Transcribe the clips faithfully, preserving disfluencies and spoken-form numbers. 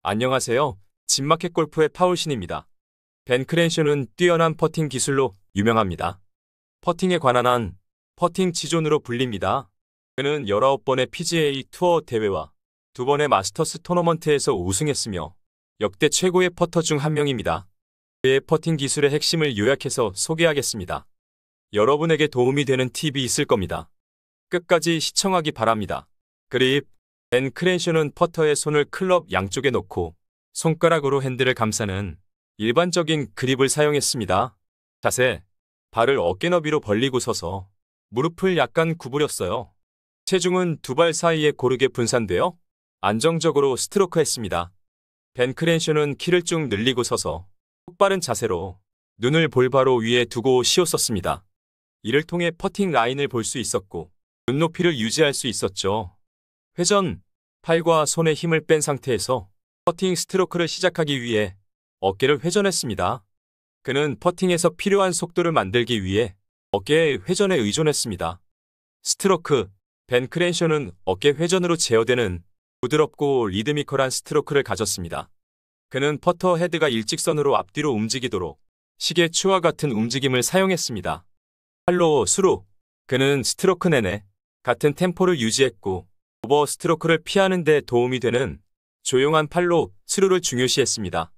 안녕하세요. 진마켓 골프의 파울신입니다. 벤 크렌쇼는 뛰어난 퍼팅 기술로 유명합니다. 퍼팅에 관한 한 퍼팅 지존으로 불립니다. 그는 열아홉 번의 피지에이 투어 대회와 두 번의 마스터스 토너먼트에서 우승했으며 역대 최고의 퍼터 중 한 명입니다. 그의 퍼팅 기술의 핵심을 요약해서 소개하겠습니다. 여러분에게 도움이 되는 팁이 있을 겁니다. 끝까지 시청하기 바랍니다. 그립. 벤 크렌쇼는 퍼터의 손을 클럽 양쪽에 놓고 손가락으로 핸들을 감싸는 일반적인 그립을 사용했습니다. 자세. 발을 어깨 너비로 벌리고 서서 무릎을 약간 구부렸어요. 체중은 두 발 사이에 고르게 분산되어 안정적으로 스트로크했습니다. 벤 크렌쇼는 키를 쭉 늘리고 서서 똑바른 자세로 눈을 볼바로 위에 두고 쉬었었습니다. 이를 통해 퍼팅 라인을 볼 수 있었고 눈높이를 유지할 수 있었죠. 회전. 팔과 손에 힘을 뺀 상태에서 퍼팅 스트로크를 시작하기 위해 어깨를 회전했습니다. 그는 퍼팅에서 필요한 속도를 만들기 위해 어깨의 회전에 의존했습니다. 스트로크. 벤 크렌쇼는 어깨 회전으로 제어되는 부드럽고 리드미컬한 스트로크를 가졌습니다. 그는 퍼터 헤드가 일직선으로 앞뒤로 움직이도록 시계추와 같은 움직임을 사용했습니다. 팔로 수루. 그는 스트로크 내내 같은 템포를 유지했고 오버 스트로크를 피하는 데 도움이 되는 조용한 팔로 스루를 중요시했습니다.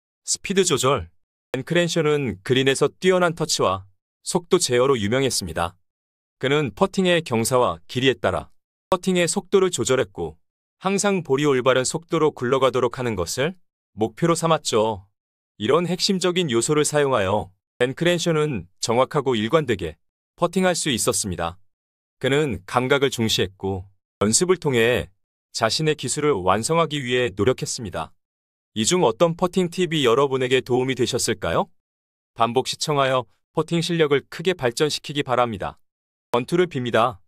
스피드 조절. 벤 크렌쇼는 그린에서 뛰어난 터치와 속도 제어로 유명했습니다. 그는 퍼팅의 경사와 길이에 따라 퍼팅의 속도를 조절했고 항상 볼이 올바른 속도로 굴러가도록 하는 것을 목표로 삼았죠. 이런 핵심적인 요소를 사용하여 벤 크렌쇼는 정확하고 일관되게 퍼팅할 수 있었습니다. 그는 감각을 중시했고 연습을 통해 자신의 기술을 완성하기 위해 노력했습니다. 이 중 어떤 퍼팅 팁이 여러분에게 도움이 되셨을까요? 반복 시청하여 퍼팅 실력을 크게 발전시키기 바랍니다. 권투를 빕니다.